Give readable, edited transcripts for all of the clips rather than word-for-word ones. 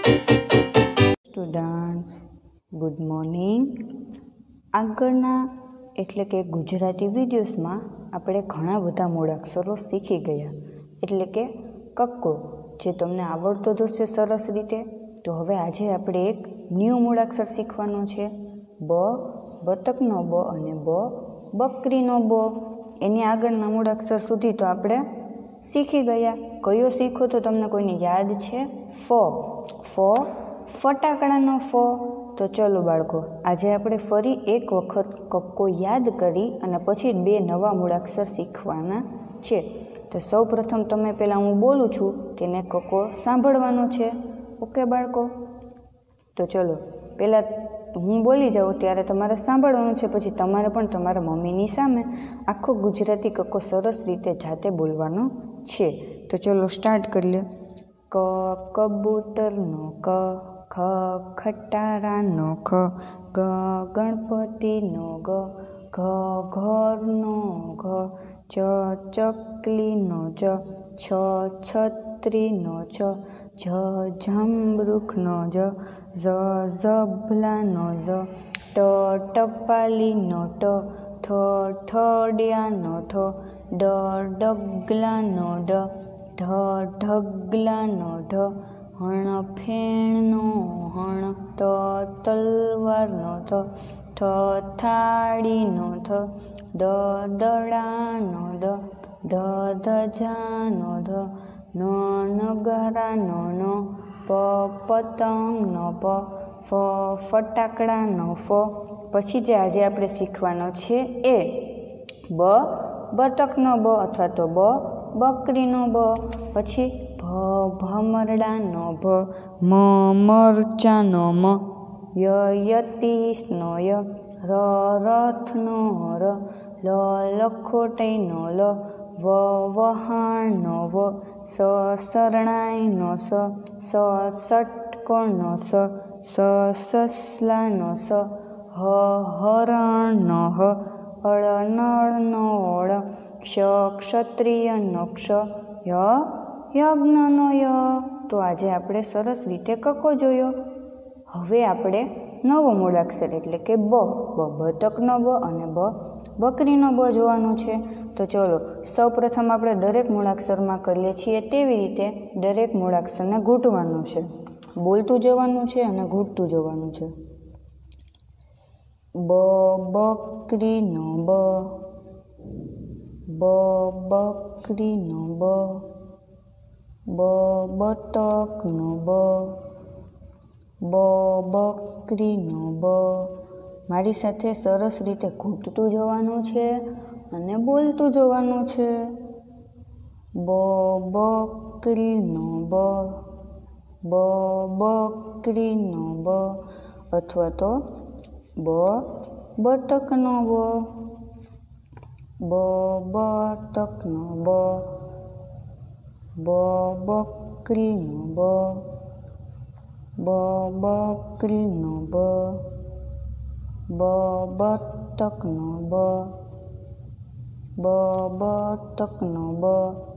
Students, good morning. આગળના એટલે કે ગુજરાતી વિડીયોઝમાં આપણે ઘણા બધા મૂળાક્ષરો શીખી ગયા, એટલે કે કક્કો જે તમને આવડતો જ હશે સરસ રીતે. તો હવે આજે આપણે એક ન્યૂ મૂળાક્ષર શીખવાનો છે. બ, બતકનો બ અને બ, બકરીનો બ. એની આગળના મૂળાક્ષર સુધી તો આપણે શીખી ગયા. કયો શીખો તો તમને કોઈને યાદ છે? ફ. ફ, ફટાકડાનો ફ. તો ચલો બાળકો, આજે આપણે ફરી એક વખત કક્કો યાદ કરી અને પછી બે નવા મૂળાક્ષર શીખવાના છે. તો સૌ પ્રથમ તમે પહેલાં હું બોલું છું તેને કક્કો સાંભળવાનો છે. ઓકે બાળકો? તો ચલો, પહેલાં હું બોલી જાઉં ત્યારે તમારે સાંભળવાનું છે. પછી તમારે પણ તમારા મમ્મીની સામે આખો ગુજરાતી કક્કો સરસ રીતે જાતે બોલવાનો છે. તો ચલો સ્ટાર્ટ કરી લે. ક, કબૂતરનો ક. ખ, ખટારાનો ખ. ગ, ગણપતિનો ગ. ઘ, ઘરનો ઘ. ચ, ચકલીનો ચ. છ, છત્રીનો છ. જ, જમરૂખનો જ. ઝ, ઝબલાનો ઝ. ટ, ટપાલીનો ટ. ઠ, ઠડિયાનો ઠ. ડ, ડગલાનો ડ. ઢ, ઢગલાનો ઢ. હણ, ફેણનો હણ. ત, તલવારનો થ. થ, થાળીનો થ. દ, દડાનો દ. ધ, ધજાનો ધ. ન, નગારાનો ન. પ, પતંગનો પ. ફ, ફટાકડાનો ફ. પછી જે આજે આપણે શીખવાનો છે એ બ, બતકનો બ અથવા તો બ, બકરીનો બ. પછી ભ, ભમરડાનો ભ. મ, મરચાનો મ. ય, યતીશનો ય. ર, રથનો ર. લ, લખોટીનો લ. વ, વહાણનો વ. સ, શરણાઈનો સ. સ, ષટકોણનો સ. સ, સસલાનો સ. હ, હરણનો હ. અળ, નળનો અળ. ક્ષ, ક્ષત્રિયનો ક્ષ. ય, યજ્ઞનો ય. તો આજે આપણે સરસ રીતે કક્કો જોયો. હવે આપણે નવો મૂળાક્ષર એટલે કે બ, બતકનો બ અને બ, બકરીનો બ જોવાનું છે. તો ચલો, સૌ પ્રથમ આપણે દરેક મૂળાક્ષરમાં કરીએ છીએ તેવી રીતે દરેક મૂળાક્ષરને ઘૂંટવાનું છે. બોલતું જવાનું છે અને ઘૂંટતું જવાનું છે. બ, બકરીનો બ. બ, બકરીનો બ. બ, બતકનો બ. બ, બકરીનો બ. મારી સાથે સરસ રીતે ઘૂંટતું જવાનું છે અને બોલતું જવાનું છે. બ, બકરીનો બ. બ, બકરીનો બ અથવા તો બ, બતકનો બ. બ, બતકનો બ. બ, બકરીનો બ. બ, બકરીનો બ. બ, બતકનો બ. બ, બતકનો બ.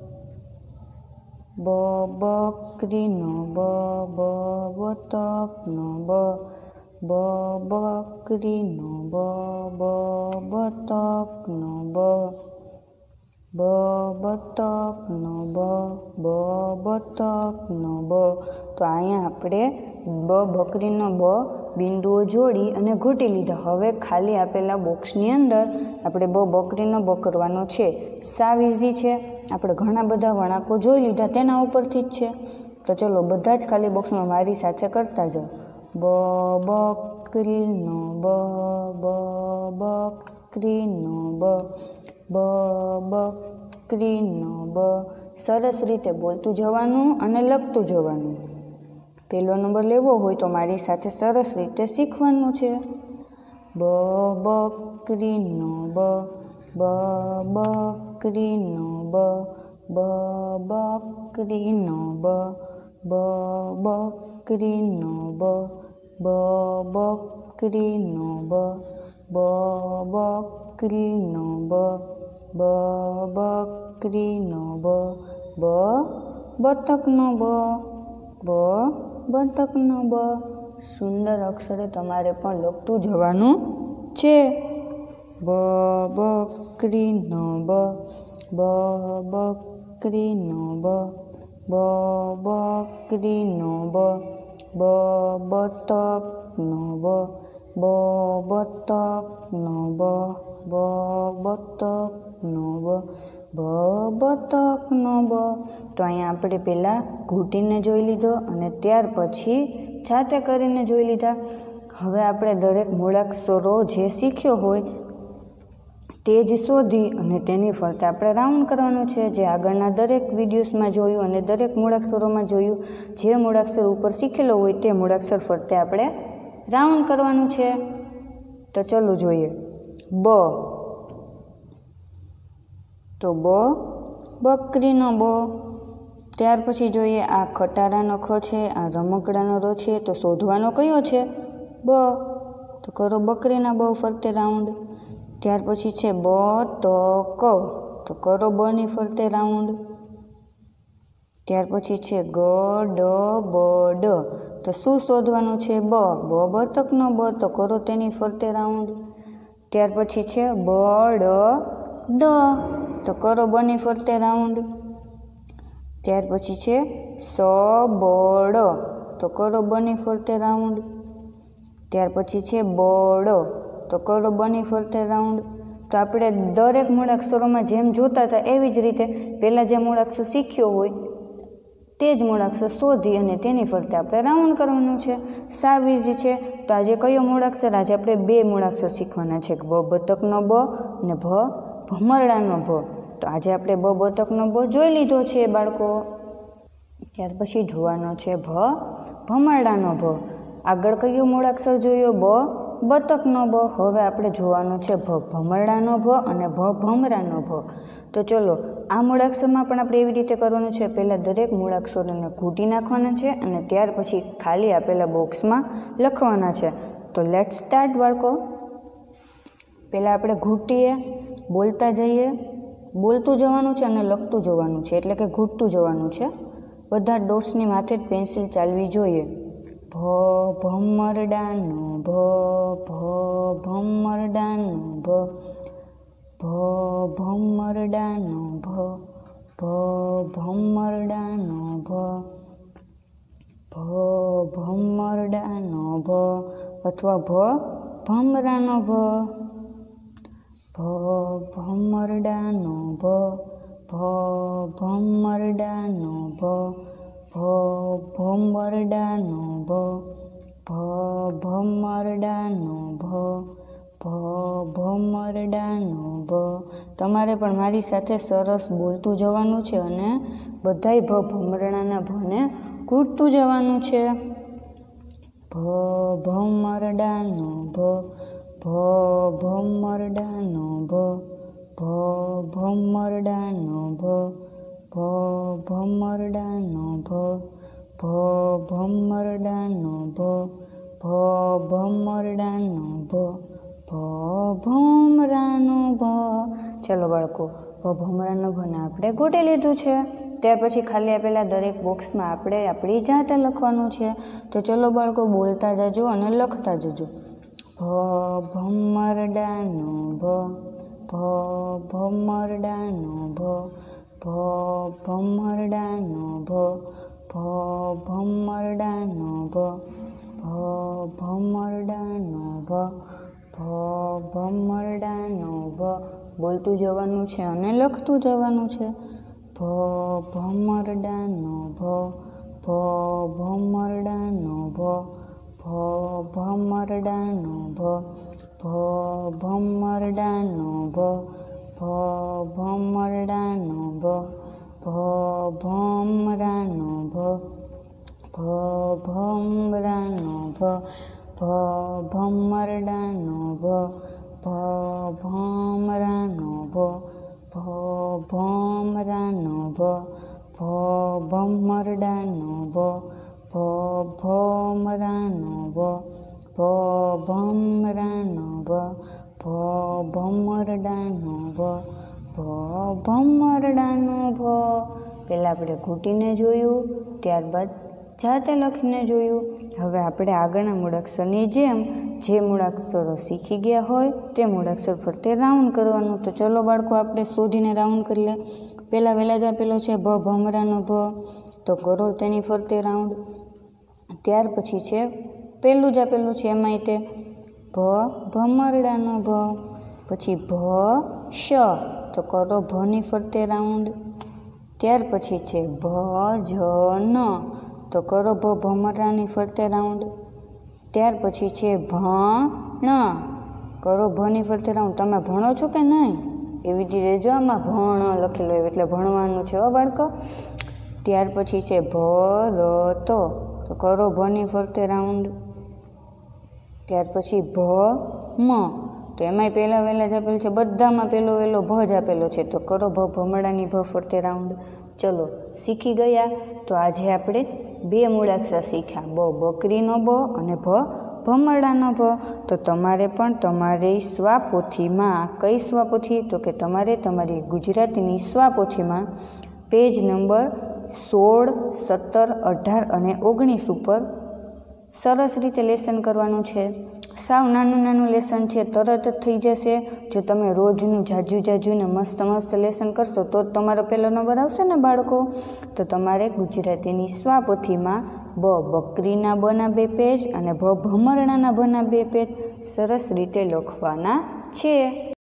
બ, બકરીનો બ. બ, બતકનો બ. બ, બકરીનો બ. બ, બતકનો બ. બ, બતકનો બ. બ, બતકનો બ. તો અહીંયા આપણે બ, બકરીનો બ બિંદુઓ જોડી અને ઘૂંટી લીધા. હવે ખાલી આપેલા બોક્સની અંદર આપણે બ, બકરીનો બ કરવાનો છે. સાવ ઇઝી છે. આપણે ઘણા બધા વળાંકો જોઈ લીધા તેના ઉપરથી જ છે. તો ચલો, બધા જ ખાલી બોક્સમાં મારી સાથે કરતા જાઓ. બ, બકરીનો બ. બ, બકરીનો બ. બ, બકરીનો બ. સરસ રીતે બોલતું જવાનું અને લખતું જવાનું. પહેલો નંબર લેવો હોય તો મારી સાથે સરસ રીતે શીખવાનું છે. બ, બકરીનો બ. બ, બકરીનો બ. બ, બકરીનો બ. બ, બકરીનો બ. બ, બકરીનો બ. બ, બકરીનો બ. બ, બકરીનો બ. બ, બતકનો બ. બ, બતકનો બ સુંદર અક્ષરે તમારે પણ લખતું જવાનું છે। બ બકરીનો બ બકરીનો બ બકરીનો બ બતકનો બ બતકનો બ બતકનો બ બતકનો બ। તો અહીંયા આપણે પહેલાં ઘૂંટીને જોઈ લીધો અને ત્યાર પછી જાતે કરીને જોઈ લીધા। હવે આપણે દરેક મૂળાક્ષરો જે શીખ્યો હોય તે જ શોધી અને તેની ફરતે આપણે રાઉન્ડ કરવાનું છે, જે આગળના દરેક વિડીયોઝમાં જોયું અને દરેક મૂળાક્ષરોમાં જોયું। જે મૂળાક્ષર ઉપર શીખેલો હોય તે મૂળાક્ષર ફરતે આપણે રાઉન્ડ કરવાનું છે। તો ચલો જોઈએ। બ, તો બ બકરીનો બ। ત્યાર પછી જોઈએ આ ખટારાનો ખ છે, આ રમકડાનો ર છે, તો શોધવાનો કયો છે? બ, તો કરો બકરીના બ ફરતે રાઉન્ડ। ત્યાર પછી છે બતક, તો કરો બની ફરતે રાઉન્ડ। ત્યાર પછી છે ગડબડ, તો શું શોધવાનું છે? બ બતકનો બ, તો કરો તેની ફરતે રાઉન્ડ। ત્યાર પછી છે બળદ, તો કરો બની ફરતે રાઉન્ડ। ત્યાર પછી છે સબળ, તો કરો બની ફરતે રાઉન્ડ। ત્યાર પછી છે બળ, તો કરો બની ફરતે રાઉન્ડ। તો આપણે દરેક મૂળાક્ષરોમાં જેમ જોતા હતા એવી જ રીતે પહેલાં જે મૂળાક્ષર શીખ્યો હોય તે જ મૂળાક્ષર શોધી અને તેની ફરતે આપણે રાઉન્ડ કરવાનું છે। સાવ ઇઝી છે। તો આજે કયો મૂળાક્ષર? આજે આપણે બે મૂળાક્ષર શીખવાના છે, બ બતકનો બ અને ભમરડાનો ભ। તો આજે આપણે બ બતકનો બ જોઈ લીધો છે બાળકો। ત્યાર પછી જોવાનો છે ભમરડાનો ભ। આગળ કયો મૂળાક્ષર જોયો? બ બતકનો બ। હવે આપણે જોવાનું છે ભમરડાનો ભ અને ભમરાનો ભ। તો ચલો આ મૂળાક્ષરમાં પણ આપણે એવી રીતે કરવાનું છે, પહેલાં દરેક મૂળાક્ષરોને ઘૂંટી નાખવાના છે અને ત્યાર પછી ખાલી આપેલા બોક્સમાં લખવાના છે। તો લેટ્સ સ્ટાર્ટ બાળકો। પહેલાં આપણે ઘૂંટીએ, બોલતા જઈએ, બોલતું જવાનું છે અને લખતું જવાનું છે, એટલે કે ઘૂંટતું જવાનું છે। બધા ડોટ્સની માથે જ પેન્સિલ ચાલવી જોઈએ। ભમરડાનો ભમરડાનો ભમરડાનો ભમરડાનો ભમરડાનો અથવા ભમરાનો ભમરડાનો ભમરડાનો ભમરડાનો ભમરડાનો તમારે પણ મારી સાથે સરસ બોલતું જવાનું છે અને બધાય ભમરડાના ભને ઘૂંટતું જવાનું છે। ભમરડાનો ભમરડાનો ભમરડાનો ભમરડાનો ભમરડાનો ભમરડાનો ભમરાનો ચલો બાળકો, ભમરાનો ભને આપણે ઘૂંટી લીધું છે। ત્યાર પછી ખાલી આપેલા દરેક બોક્સમાં આપણે આપણી જાતે લખવાનું છે। તો ચલો બાળકો, બોલતા જજો અને લખતા જજો। ભમરડાનો ભમરડાનો ભમરડાનો ભમરડાનો ભમરડાનો ભમરડાનો બોલતું જવાનું છે અને લખતું જવાનું છે। ભમરડાનો ભમરડાનો ભમરડાનો ભમરડાનો ભમરડાનો ભમરાનો ભમરાનો ભમરડાનો ભમરાનો ભમરાનો ભમરડાનો ભમરાનો ભમરાનો ભમરડાનો ભમરડાનો પહેલાં આપણે ઘૂંટીને જોયું, ત્યારબાદ જાતે લખીને જોયું. હવે આપણે આગળના મૂળાક્ષરની જેમ જે મૂળાક્ષરો શીખી ગયા હોય તે મૂળાક્ષર ફરતે રાઉન્ડ કરવાનું. તો ચલો બાળકો આપણે શોધીને રાઉન્ડ કરી લે. પહેલાં વહેલા જ આપેલો છે ભ ભમરાનો ભ, તો કરો તેની ફરતે રાઉન્ડ. ત્યાર પછી છે પહેલું જ આપેલું છે એમાંય તે ભ ભમરડાનો ભ, પછી ભ શ, તો કરો ભની ફરતે રાઉન્ડ. ત્યાર પછી છે ભ જ ન, તો કરો ભ ભમરાની ફરતે રાઉન્ડ. ત્યાર પછી છે ભણ, કરો ભની ફરતે રાઉન્ડ. તમે ભણો છો કે નહીં એવી રીતે જો આમાં ભણ લખેલું હોય એટલે ભણવાનું છે હો બાળકો. ત્યાર પછી છે ભરત, તો કરો ભની ફરતે રાઉન્ડ. ત્યાર પછી ભમ, તો એમાંય પહેલાં વહેલા જ આપેલું છે, બધામાં પહેલો વહેલો ભ જ આપેલો છે, તો કરો ભ ભમરડાની ભ ફરતે રાઉન્ડ. ચલો શીખી ગયા. તો આજે આપણે 2 મૂળાક્ષર શીખ્યા, બ બકરીનો બ અને ભ ભમરડાનો ભ. તો તમારે પણ તમારી સ્વાપોથીમાં, કઈ સ્વાપોથી, તો કે તમારે તમારી ગુજરાતીની સ્વાપોથીમાં પેજ નંબર 16, 17, 18 અને 19 ઉપર સરસ રીતે લેસન કરવાનું છે. સાવ નાનું લેસન છે, તરત જ થઈ જશે. જો તમે રોજનું જાજુ ને મસ્ત લેસન કરશો તો જ તમારો પહેલો નંબર આવશે ને બાળકો. તો તમારે ગુજરાતીની સ્વાપોથીમાં બ બકરીના બના 2 પેજ અને ભ ભમરડાના ભના 2 પેજ સરસ રીતે લખવાના છે.